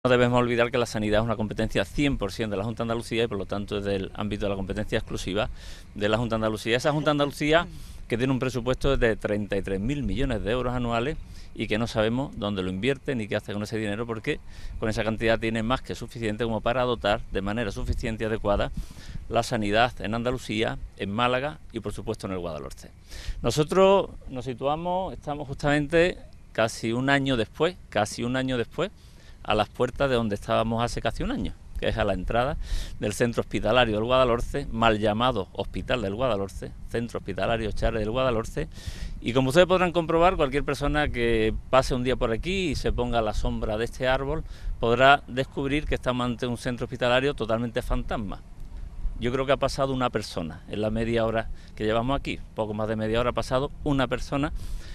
No debemos olvidar que la sanidad es una competencia 100% de la Junta de Andalucía y por lo tanto es del ámbito de la competencia exclusiva de la Junta de Andalucía. Esa Junta de Andalucía que tiene un presupuesto de 33.000 millones de euros anuales y que no sabemos dónde lo invierte ni qué hace con ese dinero, porque con esa cantidad tiene más que suficiente como para dotar de manera suficiente y adecuada la sanidad en Andalucía, en Málaga y por supuesto en el Guadalhorce. Nosotros nos situamos, estamos justamente casi un año después, a las puertas de donde estábamos hace casi un año, que es a la entrada del centro hospitalario del Guadalhorce, mal llamado Hospital del Guadalhorce, Centro Hospitalario Charre del Guadalhorce, y como ustedes podrán comprobar, cualquier persona que pase un día por aquí y se ponga a la sombra de este árbol podrá descubrir que estamos ante un centro hospitalario totalmente fantasma. Yo creo que ha pasado una persona en la media hora que llevamos aquí, poco más de media hora ha pasado una persona.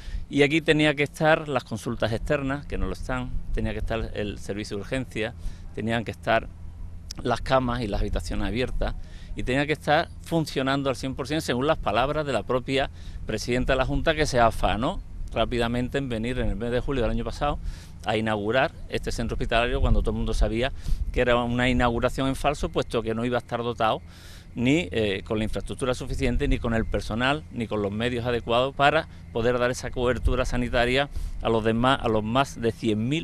Y aquí tenía que estar las consultas externas, que no lo están, tenía que estar el servicio de urgencia, tenían que estar las camas y las habitaciones abiertas y tenía que estar funcionando al 100% según las palabras de la propia presidenta de la Junta, que se afanó rápidamente en venir en el mes de julio del año pasado a inaugurar este centro hospitalario cuando todo el mundo sabía que era una inauguración en falso, puesto que no iba a estar dotado ni con la infraestructura suficiente, ni con el personal, ni con los medios adecuados para poder dar esa cobertura sanitaria a los más de 100.000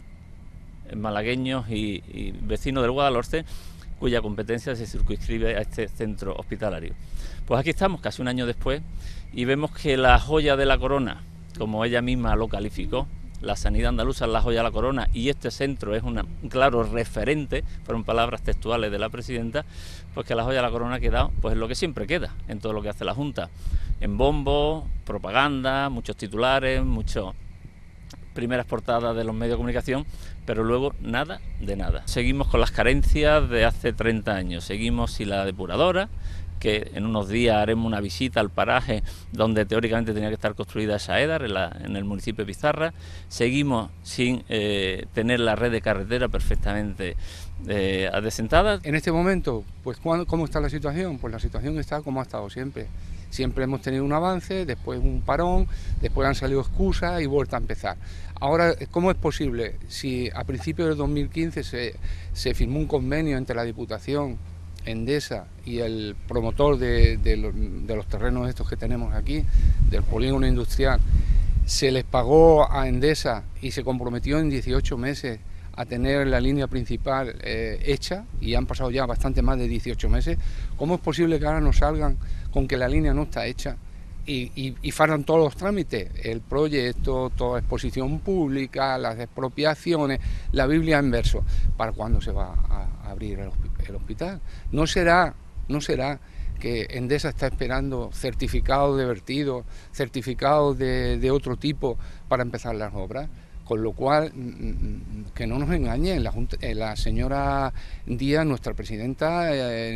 malagueños y vecinos del Guadalhorce, cuya competencia se circunscribe a este centro hospitalario. Pues aquí estamos, casi un año después, y vemos que la joya de la corona, como ella misma lo calificó, la sanidad andaluza es la joya de la corona y este centro es un claro referente, fueron palabras textuales de la presidenta, pues que la joya de la corona ha quedado pues en lo que siempre queda, en todo lo que hace la Junta, en bombo, propaganda, muchos titulares, muchas primeras portadas de los medios de comunicación, pero luego nada de nada. Seguimos con las carencias de hace 30 años, seguimos sin la depuradora, que en unos días haremos una visita al paraje donde teóricamente tenía que estar construida esa EDAR en el municipio de Pizarra. Seguimos sin tener la red de carretera perfectamente adecentada. En este momento, pues ¿cómo está la situación? Pues la situación está como ha estado siempre. Siempre hemos tenido un avance, después un parón, después han salido excusas y vuelta a empezar. Ahora, ¿cómo es posible? Si a principios del 2015 se firmó un convenio entre la Diputación, Endesa y el promotor de los terrenos estos que tenemos aquí, del polígono industrial, se les pagó a Endesa y se comprometió en 18 meses a tener la línea principal hecha, y han pasado ya bastante más de 18 meses, ¿cómo es posible que ahora nos salgan con que la línea no está hecha y faltan todos los trámites? El proyecto, toda exposición pública, las expropiaciones, la Biblia en verso. ¿Para cuándo se va a abrir el hospital? ¿No será que Endesa está esperando certificados de vertido, certificados de otro tipo para empezar las obras? Con lo cual, que no nos engañen, la señora Díaz, nuestra presidenta,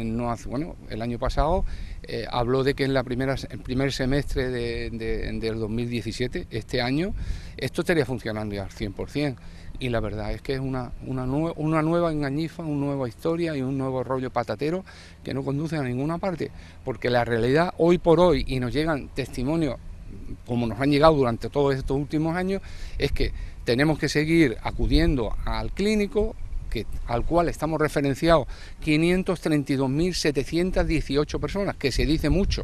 el año pasado habló de que en el primer semestre del 2017, este año, esto estaría funcionando ya al 100%. Y la verdad es que es una nueva engañifa, una nueva historia y un nuevo rollo patatero que no conduce a ninguna parte, porque la realidad hoy por hoy, y nos llegan testimonios como nos han llegado durante todos estos últimos años, es que tenemos que seguir acudiendo al clínico, al cual estamos referenciados 532.718 personas, que se dice mucho,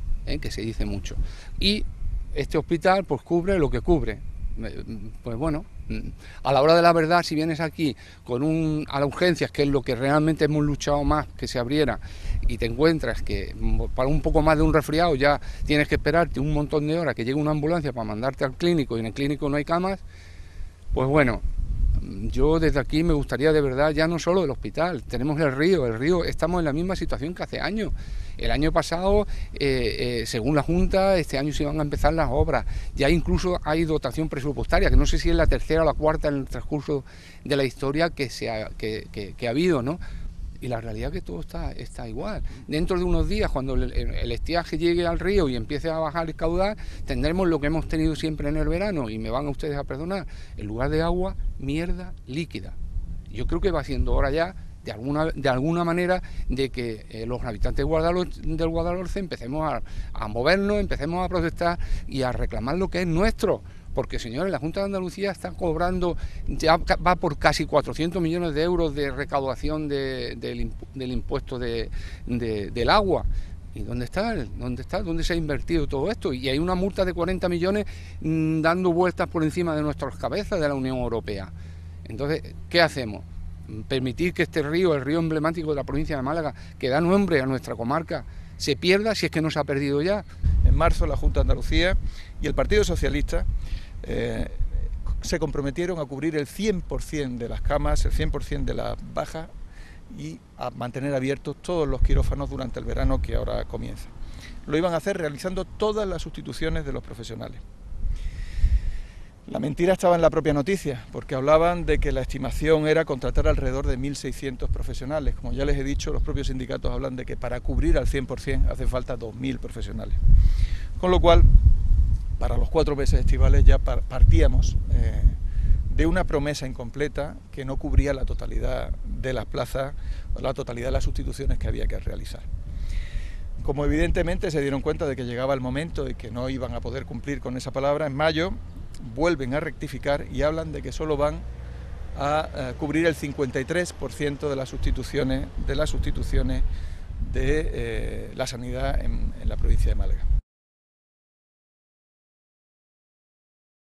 y este hospital pues cubre lo que cubre. Pues bueno, a la hora de la verdad, si vienes aquí a las urgencias, que es lo que realmente hemos luchado más que se abriera, y te encuentras que para un poco más de un resfriado ya tienes que esperarte un montón de horas que llegue una ambulancia para mandarte al clínico y en el clínico no hay camas, pues bueno, yo desde aquí me gustaría de verdad, ya no solo el hospital, tenemos el río, estamos en la misma situación que hace años. El año pasado, según la Junta, este año se iban a empezar las obras, ya incluso hay dotación presupuestaria, que no sé si es la tercera o la cuarta en el transcurso de la historia que ha habido, ¿no? Y la realidad es que todo está igual. Dentro de unos días, cuando el estiaje llegue al río y empiece a bajar el caudal, tendremos lo que hemos tenido siempre en el verano, y me van a ustedes a perdonar, en lugar de agua, mierda líquida. Yo creo que va siendo hora ya, de alguna manera, de que los habitantes del Guadalhorce empecemos a movernos, empecemos a protestar y a reclamar lo que es nuestro, Porque, señores, la Junta de Andalucía está cobrando, ya va por casi 400 millones de euros de recaudación del impuesto del agua. ¿Y dónde está? ¿Dónde se ha invertido todo esto? Y hay una multa de 40 millones dando vueltas por encima de nuestras cabezas de la Unión Europea. Entonces, ¿qué hacemos? Permitir que este río, el río emblemático de la provincia de Málaga, que da nombre a nuestra comarca, se pierda, si es que no se ha perdido ya. En marzo la Junta de Andalucía y el Partido Socialista se comprometieron a cubrir el 100% de las camas, el 100% de las bajas y a mantener abiertos todos los quirófanos durante el verano que ahora comienza. Lo iban a hacer realizando todas las sustituciones de los profesionales. La mentira estaba en la propia noticia, porque hablaban de que la estimación era contratar alrededor de 1.600 profesionales. Como ya les he dicho, los propios sindicatos hablan de que para cubrir al 100% hace falta 2.000 profesionales. Con lo cual, para los 4 meses estivales ya partíamos de una promesa incompleta que no cubría la totalidad de las plazas, la totalidad de las sustituciones que había que realizar. Como evidentemente se dieron cuenta de que llegaba el momento y que no iban a poder cumplir con esa palabra, en mayo vuelven a rectificar y hablan de que solo van a cubrir el 53% de las sustituciones de la sanidad en la provincia de Málaga.